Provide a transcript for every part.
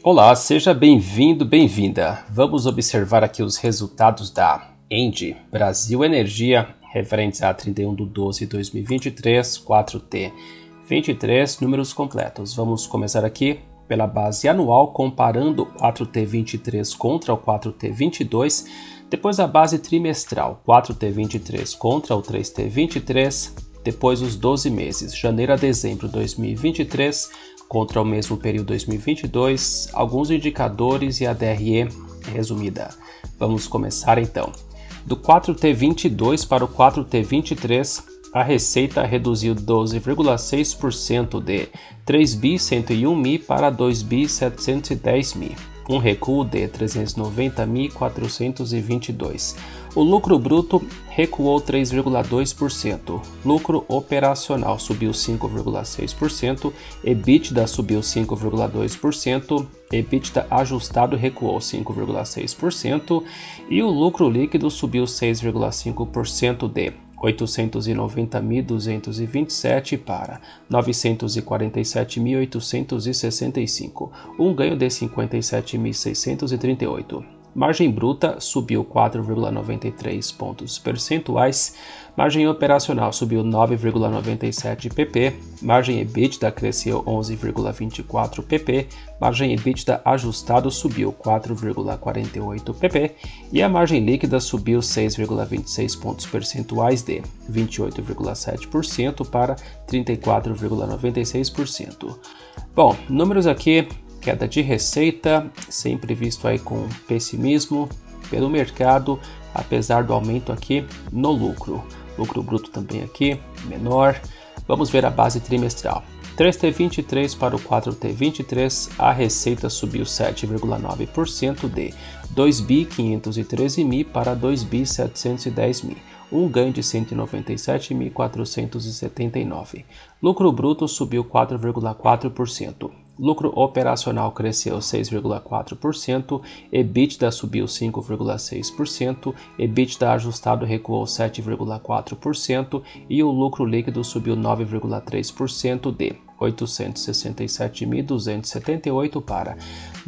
Olá, seja bem-vindo, bem-vinda. Vamos observar aqui os resultados da ENGIE Brasil Energia, referentes a 31/12/2023, 4T23, números completos. Vamos começar aqui pela base anual, comparando o 4T23 contra o 4T22, depois a base trimestral, 4T23 contra o 3T23, depois os 12 meses, janeiro a dezembro 2023, contra o mesmo período 2022, alguns indicadores e a DRE resumida. Vamos começar então. Do 4T22 para o 4T23, a receita reduziu 12,6% de 3.101.000 para 2.710.000, um recuo de 390.422. O lucro bruto recuou 3,2%, lucro operacional subiu 5,6%, EBITDA subiu 5,2%, EBITDA ajustado recuou 5,6% e o lucro líquido subiu 6,5% de 890.227 para 947.865, um ganho de 57.638. Margem bruta subiu 4,93 pontos percentuais, margem operacional subiu 9,97 pp, margem EBITDA cresceu 11,24 pp, margem EBITDA ajustado subiu 4,48 pp e a margem líquida subiu 6,26 pontos percentuais de 28,7% para 34,96%. Bom, números aqui. Queda de receita, sempre visto aí com pessimismo pelo mercado, apesar do aumento aqui no lucro. Lucro bruto também aqui, menor. Vamos ver a base trimestral. 3T23 para o 4T23, a receita subiu 7,9% de 2.513.000 para 2.710.000, um ganho de 197.479. Lucro bruto subiu 4,4%. Lucro operacional cresceu 6,4%, EBITDA subiu 5,6%, EBITDA ajustado recuou 7,4% e o lucro líquido subiu 9,3% de 867.278 para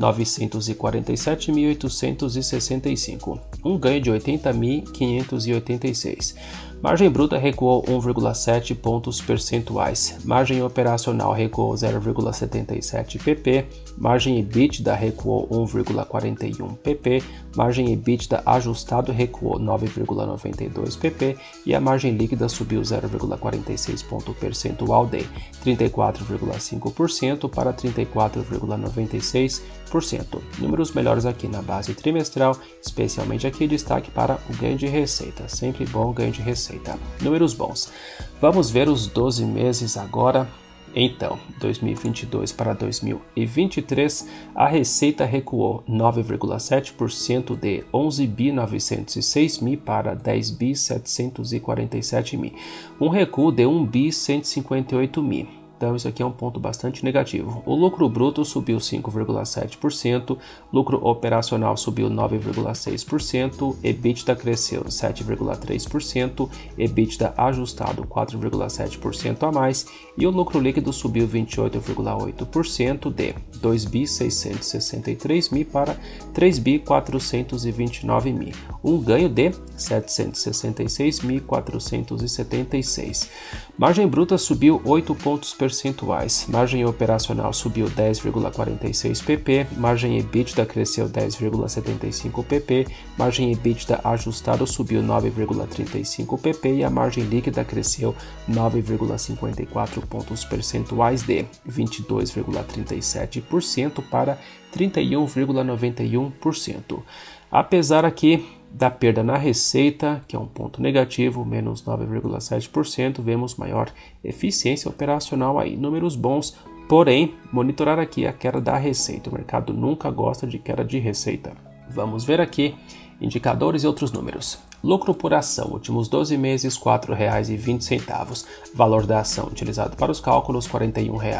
947.865, um ganho de 80.586. Margem bruta recuou 1,7 pontos percentuais, margem operacional recuou 0,77 pp, margem EBITDA recuou 1,41 pp, margem EBITDA ajustado recuou 9,92 pp e a margem líquida subiu 0,46 ponto percentual de 34,5% para 34,96%. Números melhores aqui na base trimestral, especialmente aqui destaque para o ganho de receita, sempre bom ganho de receita. Números bons. Vamos ver os 12 meses agora. Então, 2022 para 2023, a receita recuou 9,7% de 11.906.000 para 10.747.000, um recuo de 1.158.000. Então isso aqui é um ponto bastante negativo. O lucro bruto subiu 5,7%, lucro operacional subiu 9,6%, EBITDA cresceu 7,3%, EBITDA ajustado 4,7% a mais e o lucro líquido subiu 28,8% de 2.663.000 para 3.429.000, um ganho de 766.476. Margem bruta subiu 8 pontos percentuais, margem operacional subiu 10,46 pp, margem EBITDA cresceu 10,75 pp, margem EBITDA ajustado subiu 9,35 pp e a margem líquida cresceu 9,54 pontos percentuais de 22,37% para 31,91%. Apesar aqui da perda na receita, que é um ponto negativo, menos 9,7%, vemos maior eficiência operacional aí, números bons, porém, monitorar aqui a queda da receita, o mercado nunca gosta de queda de receita. Vamos ver aqui indicadores e outros números. Lucro por ação, últimos 12 meses, R$ 4,20. Valor da ação utilizado para os cálculos, R$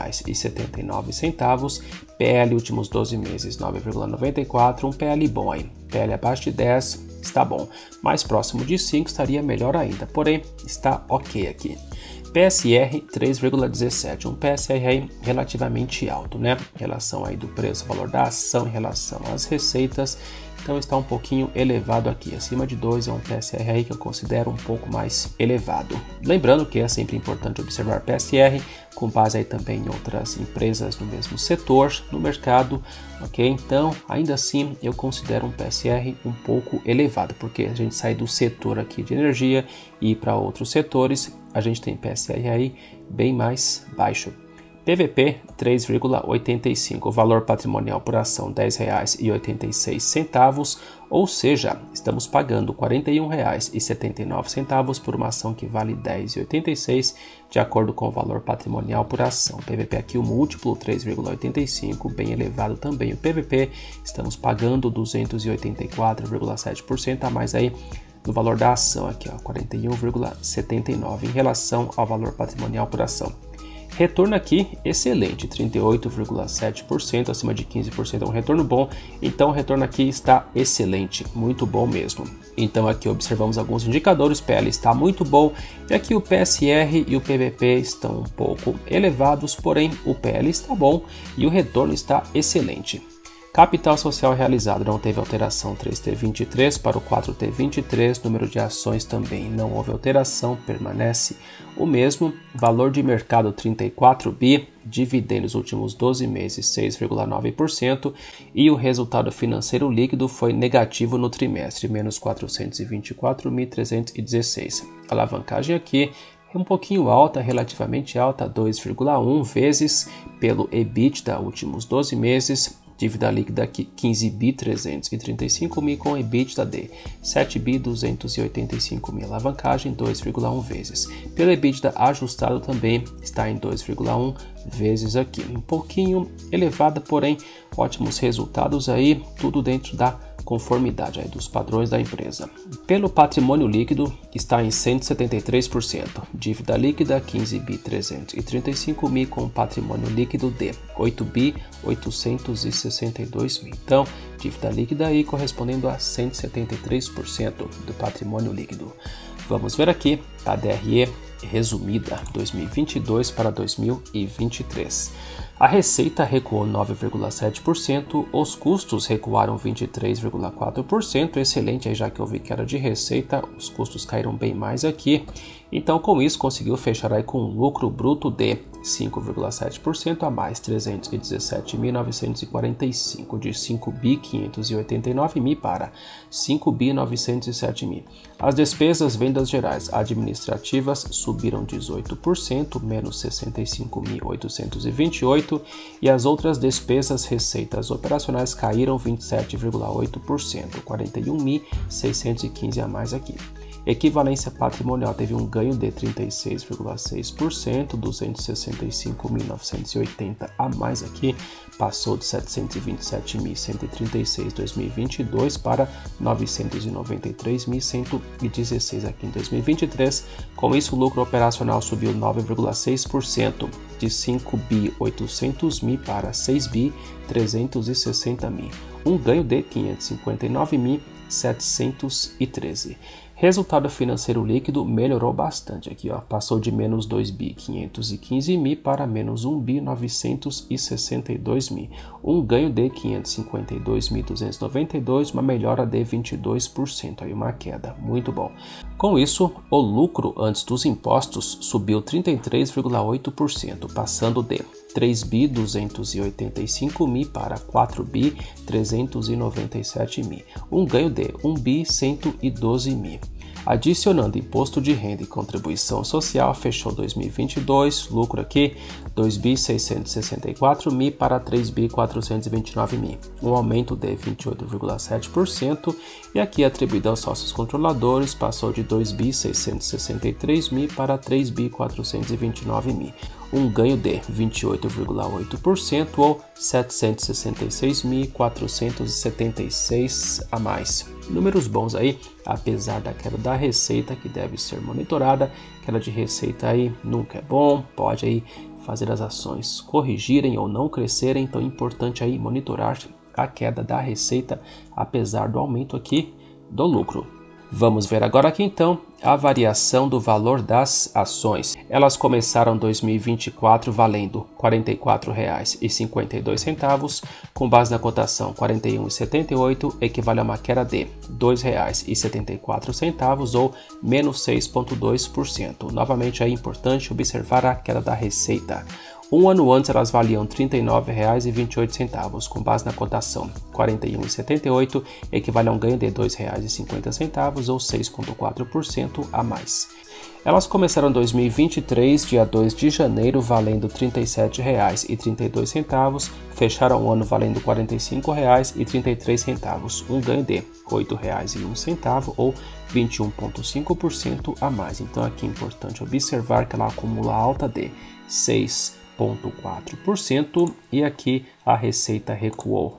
41,79. PL, últimos 12 meses, 9,94. Um PL bom aí. PL abaixo de 10, está bom. Mais próximo de 5 estaria melhor ainda, porém, está ok aqui. PSR 3,17, um PSR aí relativamente alto, né? Em relação aí do preço, valor da ação, em relação às receitas, então está um pouquinho elevado aqui. Acima de 2 é um PSR aí que eu considero um pouco mais elevado. Lembrando que é sempre importante observar PSR com base aí também em outras empresas no mesmo setor, no mercado, ok? Então, ainda assim, eu considero um PSR um pouco elevado, porque a gente sai do setor aqui de energia e para outros setores, a gente tem PSR aí bem mais baixo. PVP 3,85, o valor patrimonial por ação R$ 10,86, ou seja, estamos pagando R$ 41,79 por uma ação que vale R$ 10,86, de acordo com o valor patrimonial por ação. PVP aqui o múltiplo 3,85, bem elevado também. O PVP estamos pagando 284,7% a mais aí no valor da ação aqui, ó, 41,79 em relação ao valor patrimonial por ação. Retorno aqui excelente, 38,7%, acima de 15% é um retorno bom, então o retorno aqui está excelente, muito bom mesmo. Então aqui observamos alguns indicadores, o PL está muito bom, e aqui o PSR e o PVP estão um pouco elevados, porém o PL está bom e o retorno está excelente. Capital social realizado não teve alteração, 3T23 para o 4T23, número de ações também não houve alteração, permanece o mesmo, valor de mercado 34 bi, dividendos últimos 12 meses 6,9% e o resultado financeiro líquido foi negativo no trimestre, menos 424.316. Alavancagem aqui é um pouquinho alta, relativamente alta, 2,1 vezes pelo EBITDA últimos 12 meses, dívida líquida aqui 15 bi 335 mil com EBITDA de 7 bi 285 mil, alavancagem 2,1 vezes. Pelo EBITDA ajustado também está em 2,1 vezes aqui, um pouquinho elevada, porém ótimos resultados aí, tudo dentro da conformidade aí dos padrões da empresa. Pelo patrimônio líquido está em 173%, dívida líquida 15 bi 335 mil com patrimônio líquido de 8 bi 862 mil. Então, dívida líquida aí correspondendo a 173% do patrimônio líquido. Vamos ver aqui a DRE resumida 2022 para 2023. A receita recuou 9,7%, os custos recuaram 23,4%, excelente aí, já que houve queda de receita, os custos caíram bem mais aqui. Então, com isso, conseguiu fechar aí com um lucro bruto de 5,7% a mais, 317.945, de 5 bi 589 mil para 5 bi 907 mil. As despesas, vendas gerais administrativas subiram 18%, menos 65.828, e as outras despesas, receitas operacionais caíram 27,8%, 41.615 a mais aqui. Equivalência patrimonial teve um ganho de 36,6%, 265.980 a mais aqui, passou de 727.136 em 2022 para 993.116 aqui em 2023. Com isso, o lucro operacional subiu 9,6%, de 5 bi 800 mil para 6 bi 360 mil, um ganho de 559.713. Resultado financeiro líquido melhorou bastante aqui, ó, passou de menos 2 bi 515 mil para menos 1 bi 962 mil, um ganho de 552.292, uma melhora de 22%, aí uma queda, muito bom. Com isso, o lucro antes dos impostos subiu 33,8%, passando de 3 bi 285 mil para 4 bi 397 mil, um ganho de 1 bi 112 mil. Adicionando imposto de renda e contribuição social, fechou 2022, lucro aqui 2 bi 664 mil para 3 bi 429 mil, um aumento de 28,7%, e aqui atribuído aos sócios controladores passou de 2 bi 663 mil para 3 bi 429 mil, um ganho de 28,8% ou 766.476 a mais. Números bons aí, apesar da queda da receita que deve ser monitorada. Queda de receita aí nunca é bom, pode aí fazer as ações corrigirem ou não crescerem, então é importante aí monitorar a queda da receita, apesar do aumento aqui do lucro. Vamos ver agora aqui então a variação do valor das ações. Elas começaram 2024 valendo R$ 44,52, com base na cotação 41,78, equivale a uma queda de R$ 2,74 ou menos 6,2%. Novamente é importante observar a queda da receita. Um ano antes elas valiam R$ 39,28, com base na cotação 41,78, equivale a um ganho de R$ 2,50 ou 6,4% a mais. Elas começaram 2023, dia 2 de janeiro, valendo R$ 37,32, fecharam o ano valendo R$ 45,33, um ganho de R$ 8,01 ou 21,5% a mais. Então aqui é importante observar que ela acumula alta de 6,4% e aqui a receita recuou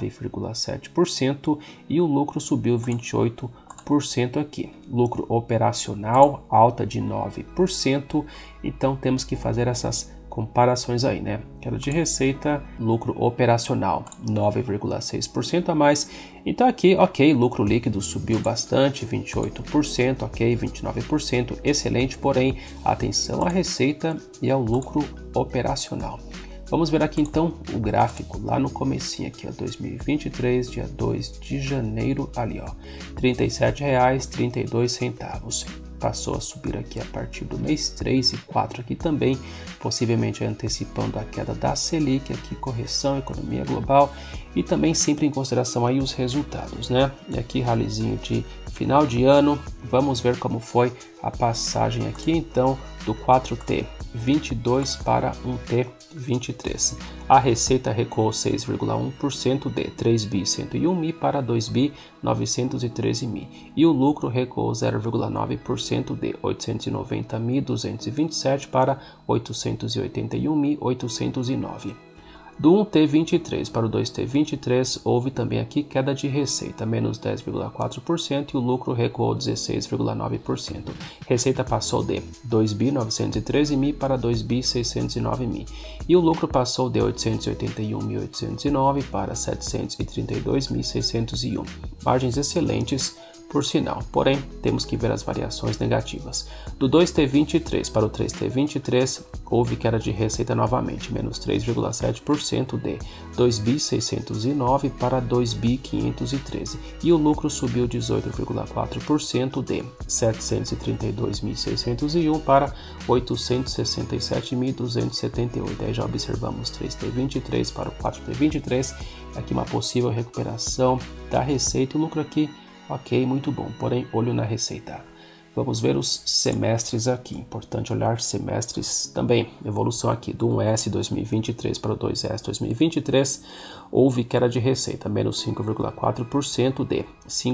9,7% e o lucro subiu 28% aqui. Lucro operacional alta de 9%, então temos que fazer essas comparações aí, né? Queda de receita, lucro operacional 9,6% a mais. Então aqui, ok, lucro líquido subiu bastante, 28%, ok, 29%, excelente, porém, atenção à receita e ao lucro operacional. Vamos ver aqui então o gráfico lá no comecinho aqui, ó, 2023, dia 2 de janeiro, ali ó, R$ 37,32. Passou a subir aqui a partir do mês 3 e 4 aqui também, possivelmente antecipando a queda da Selic, aqui correção, economia global e também sempre em consideração aí os resultados, né? E aqui ralizinho de final de ano, vamos ver como foi a passagem aqui então do 4T22 para 1T23. A receita recuou 6,1% de 3.101.000 para 2.913.000 e o lucro recuou 0,9% de 890.227 para 881.809. Do 1T23 para o 2T23, houve também aqui queda de receita, menos 10,4% e o lucro recuou 16,9%. Receita passou de 2.913.000 para 2.609.000 e o lucro passou de 881.809 para 732.601. Margens excelentes, por sinal, porém, temos que ver as variações negativas. Do 2T23 para o 3T23, houve queda de receita novamente, menos 3,7% de 2.609 para 2.513, e o lucro subiu 18,4% de 732.601 para 867.278. Aí já observamos 3T23 para o 4T23, aqui uma possível recuperação da receita, o lucro aqui ok, muito bom, porém olho na receita. Vamos ver os semestres aqui, importante olhar semestres também. Evolução aqui do 1S 2023 para o 2S 2023, houve queda de receita, menos 5,4% de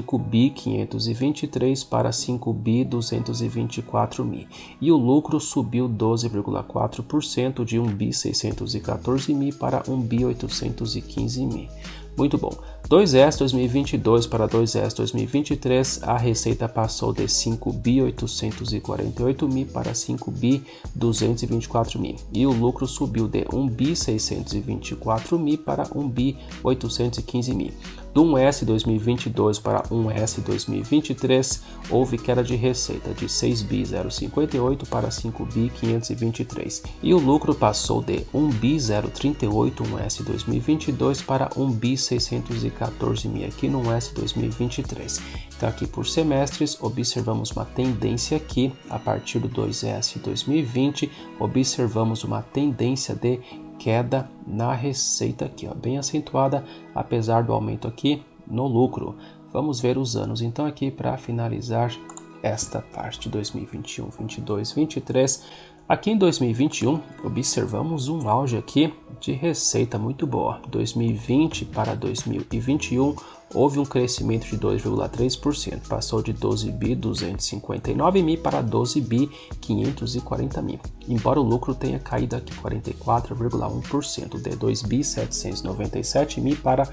5.523 para 5.224.000 e o lucro subiu 12,4% de 1.614.000 para 1.815.000. Muito bom. 2S 2022 para 2S 2023, a receita passou de 5.848.000 para 5.224.000 e o lucro subiu de 1.624.000 para 1.815.000. Do 1S 2022 para 1S 2023, houve queda de receita de 6.058 para 5.523 e o lucro passou de 1.038 1S 2022 para 1.614.000 aqui no 1S 2023. Então aqui por semestres, observamos uma tendência aqui, a partir do 2S 2020, observamos uma tendência de queda na receita aqui, ó, bem acentuada, apesar do aumento aqui no lucro. Vamos ver os anos então aqui para finalizar esta parte, 2021, 22, 23. Aqui em 2021 observamos um auge aqui de receita muito boa. 2020 para 2021 houve um crescimento de 2,3%, passou de 12.259.000 para 12.540.000, embora o lucro tenha caído aqui 44,1%, de 2.797.000 para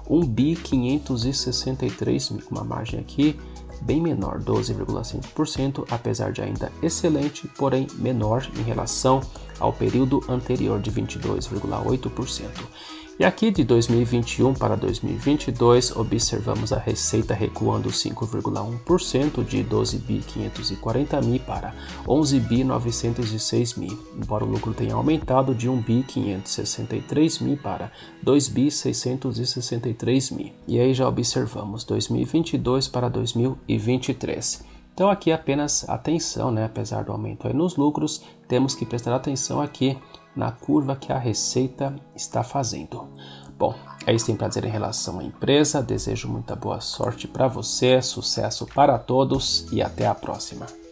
1.563.000, uma margem aqui bem menor, 12,5%, apesar de ainda excelente, porém menor em relação ao período anterior de 22,8%. E aqui de 2021 para 2022, observamos a receita recuando 5,1% de 12.540.000 para 11.906.000, embora o lucro tenha aumentado de 1.563.000 para 2.663.000. E aí já observamos 2022 para 2023. Então aqui apenas atenção, apesar do aumento aí nos lucros, temos que prestar atenção aqui na curva que a receita está fazendo. Bom, é isso que tem para dizer em relação à empresa. Desejo muita boa sorte para você, sucesso para todos e até a próxima.